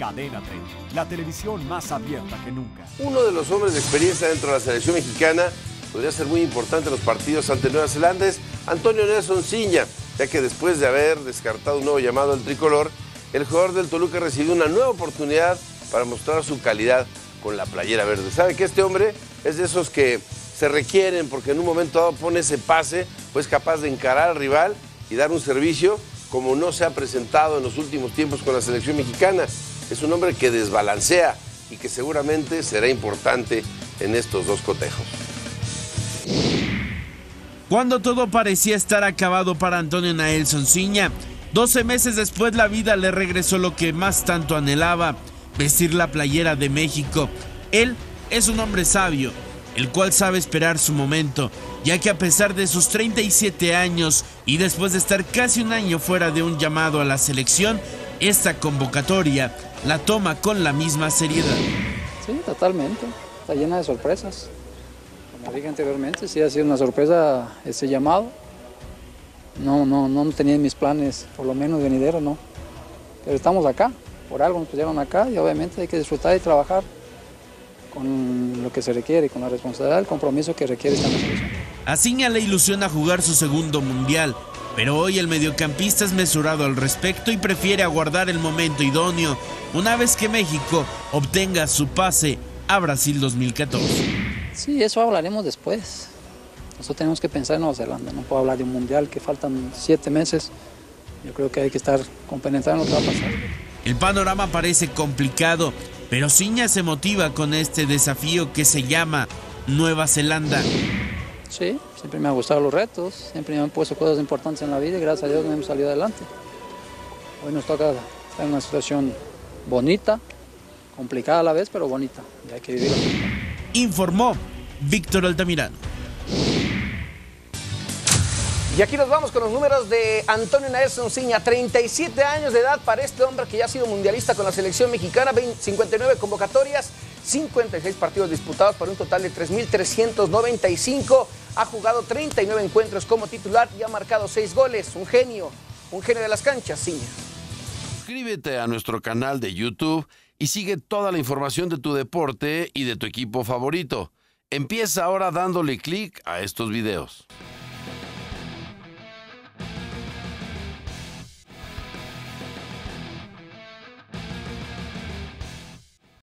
Cadena 30, la televisión más abierta que nunca. Uno de los hombres de experiencia dentro de la selección mexicana podría ser muy importante en los partidos ante Nueva Zelanda es Antonio Nelson Ciña, ya que después de haber descartado un nuevo llamado al tricolor, el jugador del Toluca recibió una nueva oportunidad para mostrar su calidad con la playera verde. ¿Sabe que este hombre es de esos que se requieren porque en un momento dado pone ese pase, pues capaz de encarar al rival y dar un servicio como no se ha presentado en los últimos tiempos con la selección mexicana? Es un hombre que desbalancea y que seguramente será importante en estos dos cotejos. Cuando todo parecía estar acabado para Antonio Nelson Ciña, 12 meses después la vida le regresó lo que más tanto anhelaba, vestir la playera de México. Él es un hombre sabio, el cual sabe esperar su momento, ya que a pesar de sus 37 años y después de estar casi un año fuera de un llamado a la selección, esta convocatoria la toma con la misma seriedad. Sí, totalmente. Está llena de sorpresas. Como dije anteriormente, sí ha sido una sorpresa ese llamado. No tenía en mis planes, por lo menos venidero, no. Pero estamos acá, por algo nos pusieron acá y obviamente hay que disfrutar y trabajar con lo que se requiere, con la responsabilidad, el compromiso que requiere esta selección. A Ciña le ilusiona jugar su segundo mundial, pero hoy el mediocampista es mesurado al respecto y prefiere aguardar el momento idóneo, una vez que México obtenga su pase a Brasil 2014. Sí, eso hablaremos después. Nosotros tenemos que pensar en Nueva Zelanda, no puedo hablar de un mundial que faltan 7 meses. Yo creo que hay que estar compenetrando lo que va a pasar. El panorama parece complicado, pero Ciña se motiva con este desafío que se llama Nueva Zelanda. Sí, siempre me han gustado los retos, siempre me han puesto cosas importantes en la vida y gracias a Dios me hemos salido adelante. Hoy nos toca estar en una situación bonita, complicada a la vez, pero bonita, y hay que vivirla. Informó Víctor Altamirano. Y aquí nos vamos con los números de Antonio Nelson Ciña. 37 años de edad para este hombre que ya ha sido mundialista con la selección mexicana, 59 convocatorias, 56 partidos disputados por un total de 3.395. Ha jugado 39 encuentros como titular y ha marcado 6 goles. Un genio de las canchas, Ciña. Suscríbete a nuestro canal de YouTube y sigue toda la información de tu deporte y de tu equipo favorito. Empieza ahora dándole clic a estos videos.